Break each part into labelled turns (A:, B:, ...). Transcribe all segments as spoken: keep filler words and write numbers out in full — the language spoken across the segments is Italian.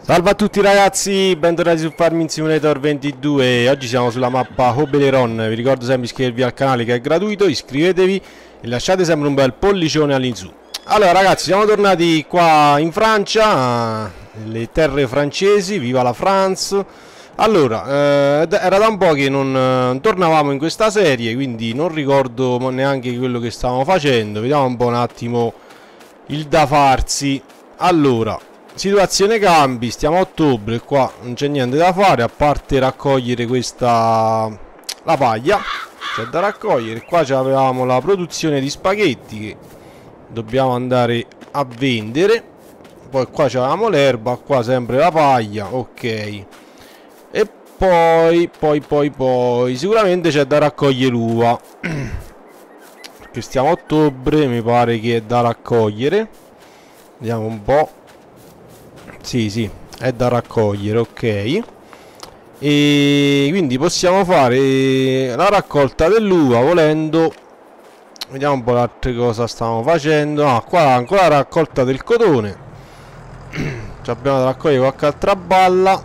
A: Salve a tutti ragazzi, bentornati su Farming Simulator ventidue. Oggi siamo sulla mappa Obeleron. Vi ricordo sempre di iscrivervi al canale che è gratuito, iscrivetevi e lasciate sempre un bel pollicione all'insù. Allora ragazzi, siamo tornati qua in Francia, le terre francesi, viva la France. Allora, eh, era da un po' che non eh, tornavamo in questa serie, quindi non ricordo neanche quello che stavamo facendo. Vediamo un po' un attimo il da farsi. Allora, situazione cambi, stiamo a ottobre, qua non c'è niente da fare a parte raccogliere questa, la paglia, c'è da raccogliere. Qua avevamo la produzione di spaghetti che dobbiamo andare a vendere. Poi qua avevamo l'erba, qua sempre la paglia, ok. E poi, poi, poi, poi sicuramente c'è da raccogliere l'uva perché stiamo a ottobre, mi pare che è da raccogliere. Vediamo un po'. Sì, sì, è da raccogliere, ok. E quindi possiamo fare la raccolta dell'uva volendo. Vediamo un po' le altre cosa stavamo facendo. Ah, qua ancora la raccolta del cotone. Ci abbiamo da raccogliere qualche altra balla.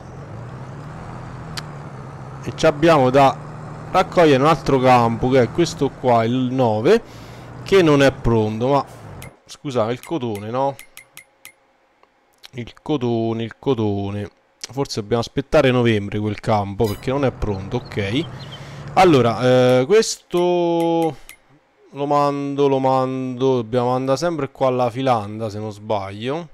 A: E ci abbiamo da raccogliere un altro campo, che è questo qua, il nove, che non è pronto. Ma scusate, il cotone, no? Il cotone, il cotone. Forse dobbiamo aspettare novembre quel campo perché non è pronto, ok. Allora, eh, questo lo mando, lo mando. Dobbiamo andare sempre qua alla Filanda, se non sbaglio.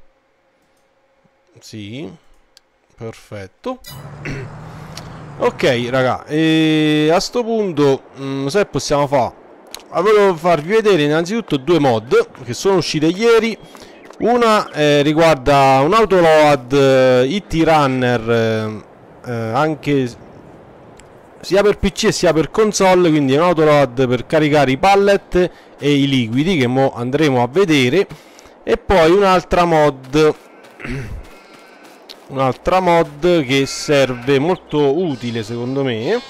A: Sì, perfetto. Ok, raga, e a sto punto, mh, sai che possiamo fare? Volevo farvi vedere innanzitutto due mod che sono uscite ieri. Una eh, riguarda un autoload eh, I T Runner eh, eh, anche sia per P C e sia per console, quindi è un autoload per caricare i pallet e i liquidi che mo andremo a vedere. E poi un'altra mod un'altra mod che serve, molto utile secondo me.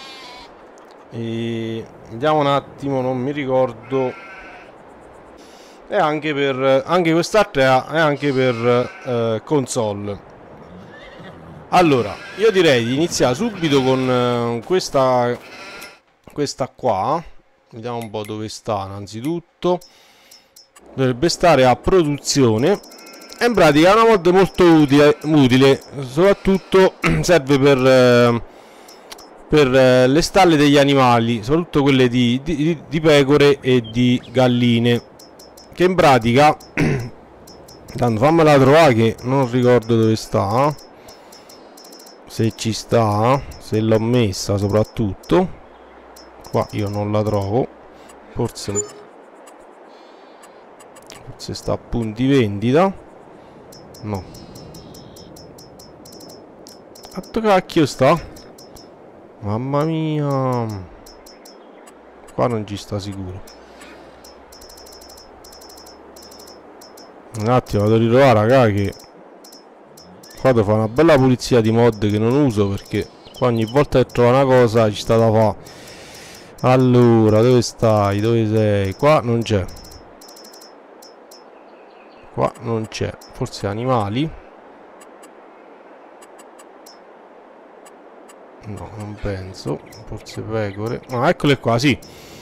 A: E vediamo un attimo, non mi ricordo. E anche per anche quest'altra è anche per eh, console. Allora, io direi di iniziare subito con eh, questa questa qua. Vediamo un po' dove sta. Innanzitutto dovrebbe stare a produzione. E in pratica è una mod molto utile, utile. Soprattutto serve per eh, per eh, le stalle degli animali, soprattutto quelle di, di, di pecore e di galline, che in pratica tanto fammela trovare che non ricordo dove sta, se ci sta, se l'ho messa soprattutto. Qua io non la trovo, forse forse sta a punti vendita, no, a cacchio sta, mamma mia, qua non ci sta sicuro. Un attimo, vado a ritrovare, raga, che qua devo fare una bella pulizia di mod che non uso, perché qua ogni volta che trovo una cosa ci sta da fare. Allora, dove stai? Dove sei? Qua non c'è. Qua non c'è. Forse animali? No, non penso. Forse pecore. Ah, eccole qua, sì.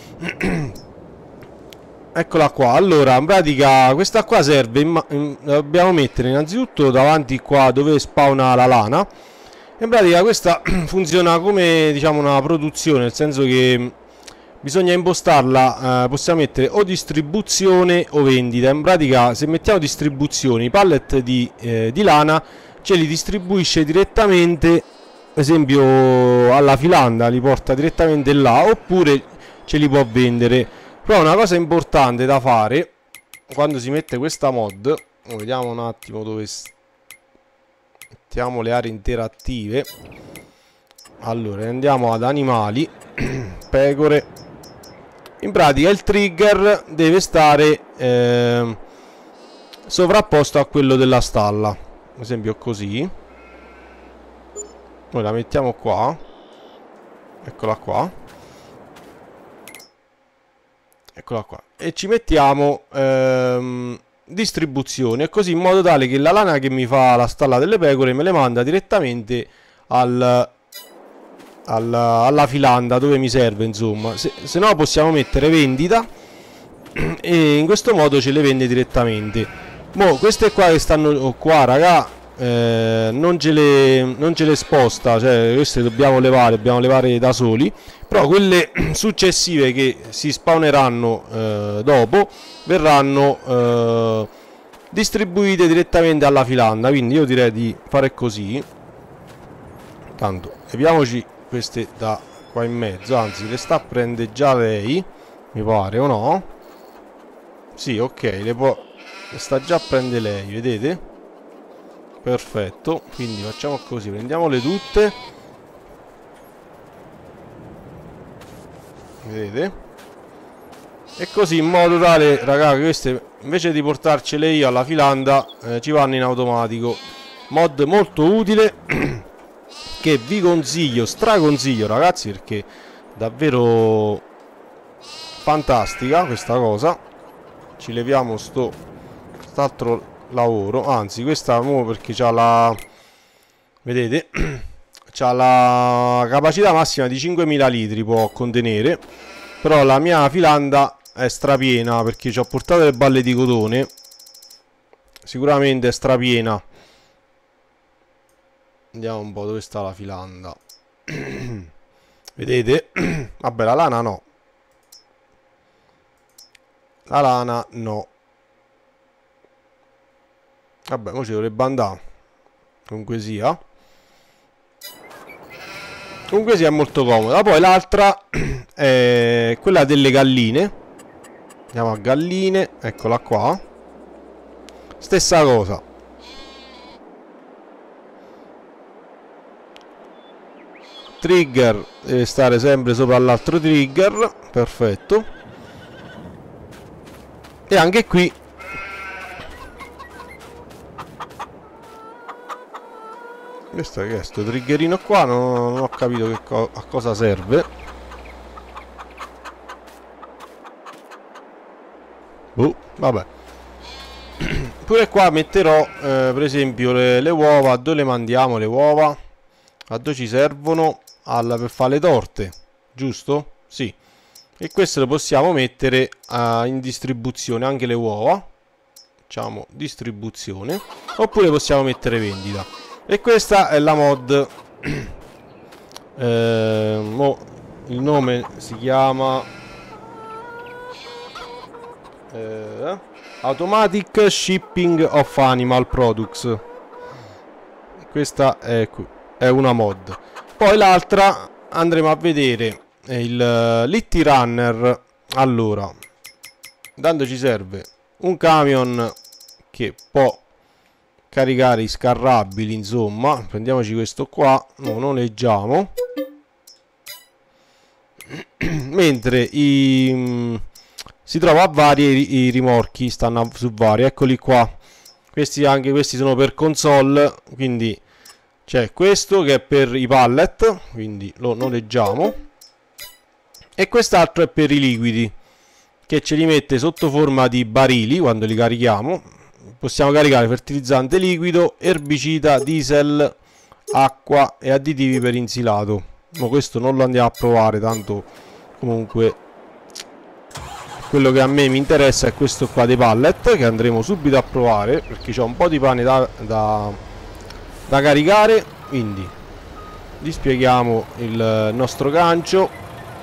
A: Eccola qua. Allora, in pratica questa qua serve, in in, dobbiamo mettere innanzitutto davanti qua dove spawna la lana. In pratica questa funziona come, diciamo, una produzione, nel senso che bisogna impostarla, eh, possiamo mettere o distribuzione o vendita. In pratica se mettiamo distribuzione, i pallet di, eh, di lana ce li distribuisce direttamente, ad esempio alla Filanda, li porta direttamente là, oppure ce li può vendere. Però una cosa importante da fare quando si mette questa mod, vediamo un attimo dove mettiamo le aree interattive. Allora andiamo ad animali, pecore. In pratica il trigger deve stare eh, sovrapposto a quello della stalla, ad esempio così. Noi la mettiamo qua, eccola qua. Eccola qua. E ci mettiamo ehm, distribuzione, così in modo tale che la lana che mi fa la stalla delle pecore me le manda direttamente al, al, alla filanda dove mi serve, insomma. Se, se no possiamo mettere vendita e in questo modo ce le vende direttamente. Mo queste qua che stanno qua, raga, eh, non, ce le, non ce le sposta, cioè queste dobbiamo levare, dobbiamo levare da soli. Però quelle successive che si spawneranno eh, dopo verranno eh, distribuite direttamente alla filanda. Quindi io direi di fare così. Tanto leviamoci queste da qua in mezzo, anzi le sta a prendere già lei, mi pare, o no? Sì, ok, le può, le sta già a prendere lei, vedete? Perfetto, quindi facciamo così, prendiamole tutte, vedete? E così in modo tale, ragazzi, queste invece di portarcele io alla filanda eh, ci vanno in automatico. Mod molto utile che vi consiglio, straconsiglio, ragazzi, perché davvero fantastica questa cosa. Ci leviamo sto quest'altro lavoro, anzi questa mo perché c'ha la, vedete, c'ha la capacità massima di cinquemila litri può contenere, però la mia filanda è strapiena perché ci ho portato le balle di cotone, sicuramente è strapiena. Andiamo un po' dove sta la filanda. Vedete? Vabbè, la lana no. La lana no. Vabbè, ora ci dovrebbe andare. Comunque sia. Comunque sia, è molto comoda. Poi l'altra è quella delle galline. Andiamo a galline. Eccola qua. Stessa cosa. Trigger deve stare sempre sopra l'altro trigger. Perfetto. E anche qui questo che è sto triggerino qua, non, non ho capito che co a cosa serve. Boh, vabbè. Pure qua metterò eh, per esempio le, le uova. A dove le mandiamo le uova? A dove ci servono? Alla, per fare le torte, giusto? Sì. E questo lo possiamo mettere uh, in distribuzione, anche le uova. Facciamo distribuzione. Oppure possiamo mettere vendita. E questa è la mod. eh, mo, il nome si chiama eh, Automatic Shipping of Animal Products. Questa è, è una mod. Poi l'altra andremo a vedere il uh, Litty Runner. Allora, tanto ci serve un camion che può caricare i scarrabili, insomma. Prendiamoci questo qua, no, non leggiamo. Mentre i, mh, si trova a varie i, i rimorchi, stanno a, su vari, eccoli qua. Questi anche questi sono per console, quindi c'è questo che è per i pallet, quindi lo noleggiamo. E quest'altro è per i liquidi, che ce li mette sotto forma di barili quando li carichiamo. Possiamo caricare fertilizzante liquido, erbicida, diesel, acqua e additivi per insilato. Ma questo non lo andiamo a provare, tanto comunque quello che a me mi interessa è questo qua dei pallet, che andremo subito a provare perché c'ho un po' di pane da, da, da caricare. Quindi dispieghiamo il nostro gancio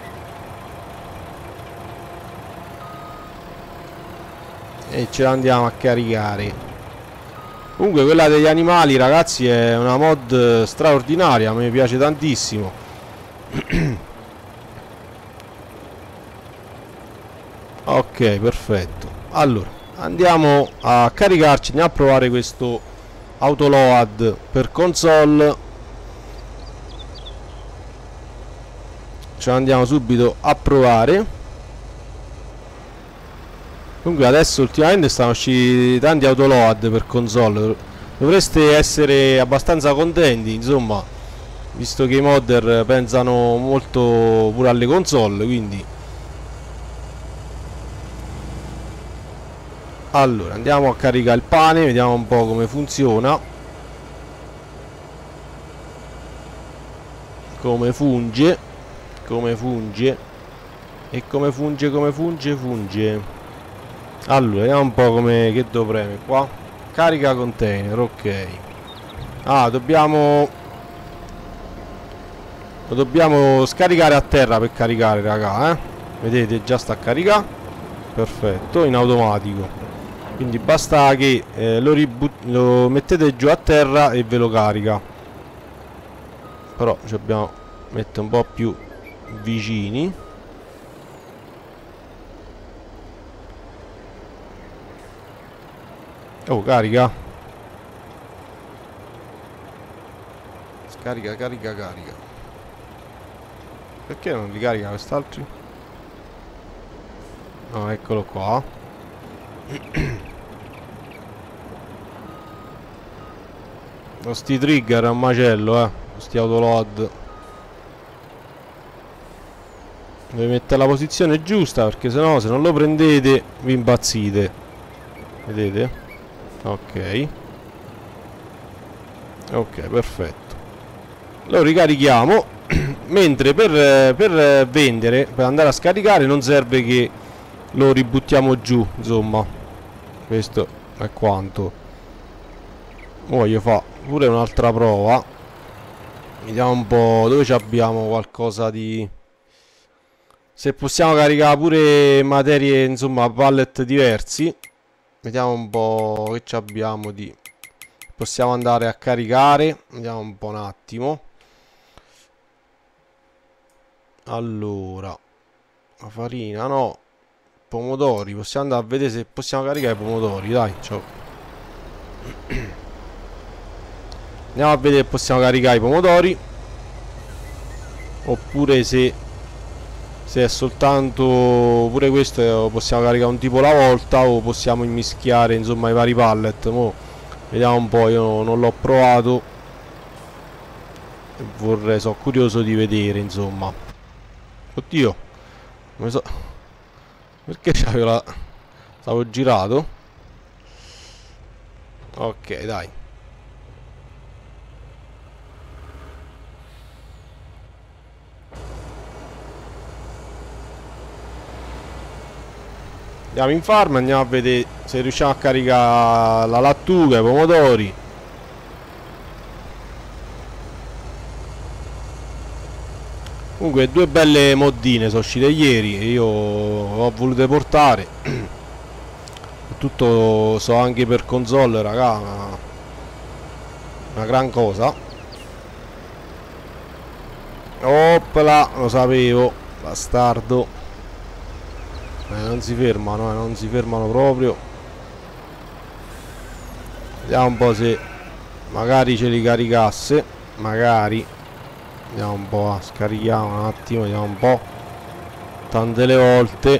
A: e ce la andiamo a caricare. Comunque quella degli animali, ragazzi, è una mod straordinaria, a me piace tantissimo. Ok, perfetto. Allora andiamo a caricarci, andiamo a provare questo autoload per console. Ce la andiamo subito a provare. Comunque adesso ultimamente stanno usciti tanti autoload per console. Dovreste essere abbastanza contenti, insomma, visto che i modder pensano molto pure alle console, quindi Allora andiamo a caricare il pane, vediamo un po' come funziona, come funge, come funge e come funge, come funge, funge. Allora vediamo un po' come, che devo premere qua. Carica container, ok. Ah, dobbiamo lo dobbiamo scaricare a terra per caricare, raga, eh. Vedete, già sta a caricare. Perfetto, in automatico. Quindi basta che eh, lo, lo mettete giù a terra e ve lo carica. Però ci dobbiamo mettere un po' più vicini. Oh, carica. Scarica, carica, carica. Perché non li carica quest'altro? No, eccolo qua. No, sti trigger è un macello, eh. Sti autoload. Devi mettere la posizione giusta, perché sennò se non lo prendete vi impazzite. Vedete? Ok. Ok, perfetto. Lo ricarichiamo. Mentre per, per vendere, per andare a scaricare, non serve che lo ributtiamo giù, insomma. Questo è quanto. Voglio fare pure un'altra prova. Vediamo un po' dove ci abbiamo qualcosa di... Se possiamo caricare pure materie, insomma, pallet diversi. Vediamo un po' che ci abbiamo di... Possiamo andare a caricare. Vediamo un po' un attimo. Allora, la farina no. Pomodori, possiamo andare a vedere se possiamo caricare i pomodori, dai, ciao. Andiamo a vedere se possiamo caricare i pomodori. Oppure se Se è soltanto pure questo possiamo caricare un tipo alla volta, o possiamo immischiare insomma i vari pallet. Mo vediamo un po', io non l'ho provato e vorrei, sono curioso di vedere insomma. Oddio, come so... Perché c'avevo la... Stavo girato. Ok, dai. Andiamo in farm, andiamo a vedere se riusciamo a caricare la lattuga, i pomodori. Comunque due belle moddine sono uscite ieri e io ho volute portare. Tutto so anche per console, raga, una, una gran cosa. Opla, lo sapevo, bastardo. Eh, non si fermano, eh, non si fermano proprio. Vediamo un po' se magari ce li caricasse. Magari. Vediamo un po', scarichiamo un attimo, vediamo un po'. Tante le volte.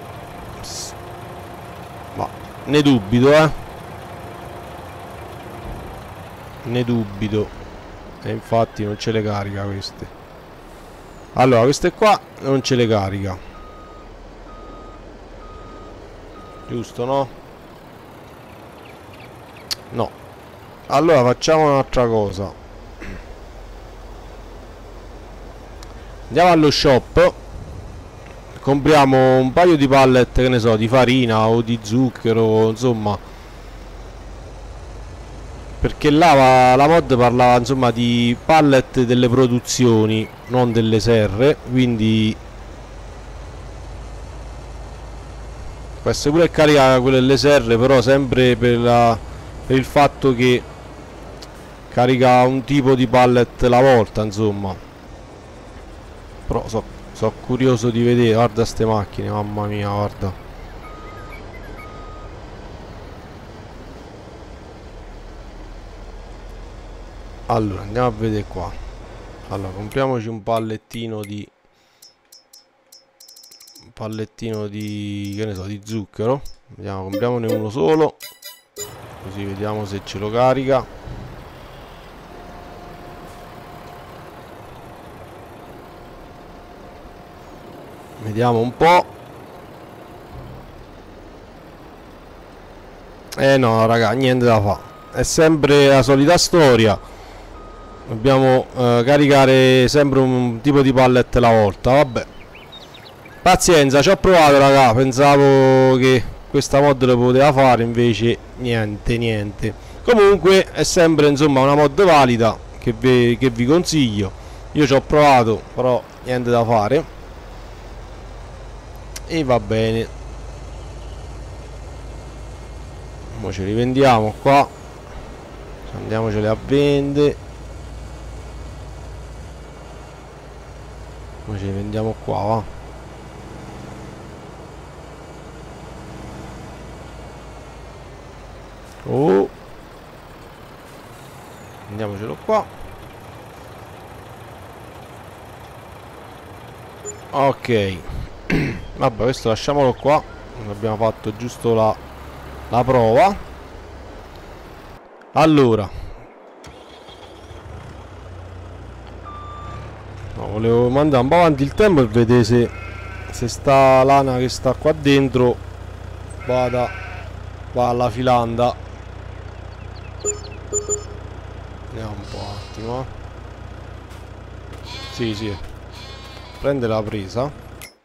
A: Ma ne dubito, eh. Ne dubito. E infatti non ce le carica queste. Allora, queste qua non ce le carica. Giusto, no? No. Allora facciamo un'altra cosa. Andiamo allo shop. Compriamo un paio di pallet, che ne so, di farina o di zucchero, insomma. Perché là la mod parlava insomma di pallet delle produzioni, non delle serre. Quindi può essere pure caricare quelle delle serre, però sempre per, la, per il fatto che carica un tipo di pallet alla volta, insomma. Però so, so curioso di vedere. Guarda ste macchine, mamma mia, guarda. Allora andiamo a vedere qua. Allora compriamoci un pallettino di un pallettino di, che ne so, di zucchero. Vediamo, compriamone uno solo, così vediamo se ce lo carica. Vediamo un po'. Eh no raga, niente da fare, è sempre la solita storia. Dobbiamo eh, caricare sempre un tipo di pallet alla volta. Vabbè, pazienza, ci ho provato raga, pensavo che questa mod lo poteva fare, invece niente niente. Comunque è sempre insomma una mod valida che vi, che vi consiglio. Io ci ho provato, però niente da fare. E va bene, ora ce li vendiamo qua, andiamoceli a vendere. Ora ce li vendiamo qua, va. Oh, andiamocelo qua. Ok. Vabbè, questo lasciamolo qua. Abbiamo fatto giusto la, la prova. Allora, no, volevo mandare un po' avanti il tempo e vedere se, se sta lana che sta qua dentro vada, va alla filanda. Andiamo un po' un attimo, eh. Sì, sì, prende la presa.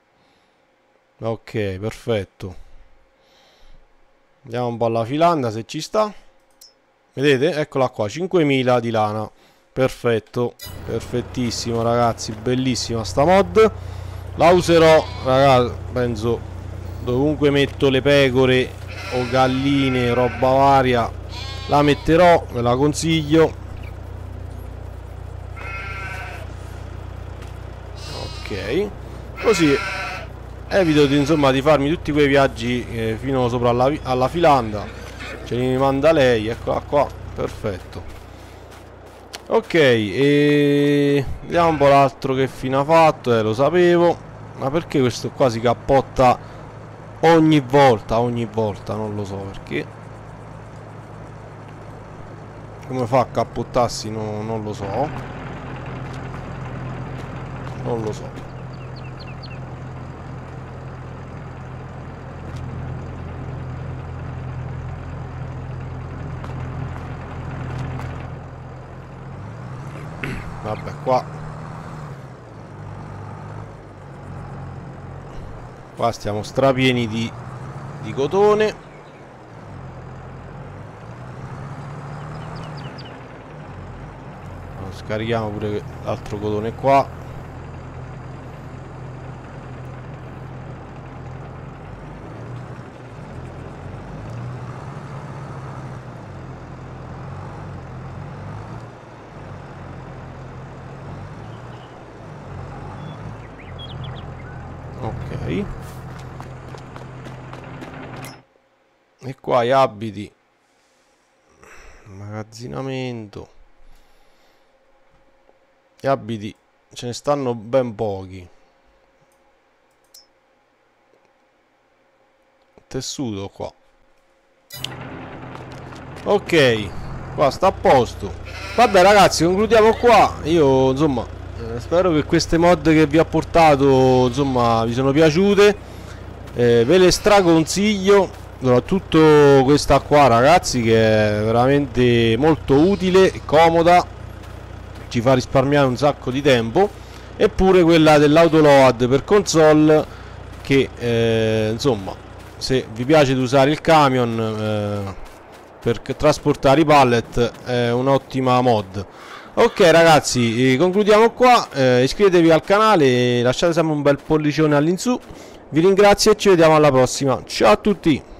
A: Ok, perfetto. Andiamo un po' alla filanda se ci sta. Vedete? Eccola qua, cinquemila di lana. Perfetto, perfettissimo ragazzi, bellissima sta mod. La userò, ragazzi, penso dovunque metto le pecore o galline, roba varia, la metterò, ve la consiglio. Ok, così evito di, insomma, di farmi tutti quei viaggi eh, fino sopra alla, alla filanda. Ce li manda lei, eccola qua, perfetto. Ok, e vediamo un po' l'altro che fine ha fatto, eh, lo sapevo. Ma perché questo qua si cappotta ogni volta, ogni volta, non lo so perché. Come fa a cappottarsi, no, non lo so. Non lo so. Vabbè, qua qua stiamo strapieni di, di cotone. Scarichiamo pure l'altro cotone qua. Ok, e qua gli abiti, immagazzinamento. Gli abiti ce ne stanno ben pochi. Tessuto qua. Ok, qua sta a posto. Vabbè ragazzi, concludiamo qua. Io insomma eh, spero che queste mod che vi ho portato insomma vi sono piaciute, eh, ve le straconsiglio, soprattutto questa qua ragazzi, che è veramente molto utile e comoda, ci fa risparmiare un sacco di tempo. Eppure quella dell'autoload per console, che eh, insomma, se vi piace di usare il camion eh, per trasportare i pallet, è un'ottima mod. Ok ragazzi, concludiamo qua. eh, iscrivetevi al canale, lasciate sempre un bel pollicione all'insù. Vi ringrazio e ci vediamo alla prossima. Ciao a tutti.